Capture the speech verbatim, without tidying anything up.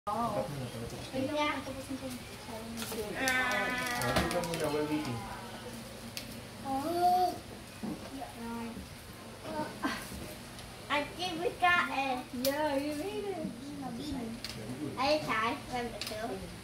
Cut mo na to. Yeah. Ah, tignan mo na, we're waiting. Oh. I think we got it. Yeah, you made it. Very good. I tried. Let me do.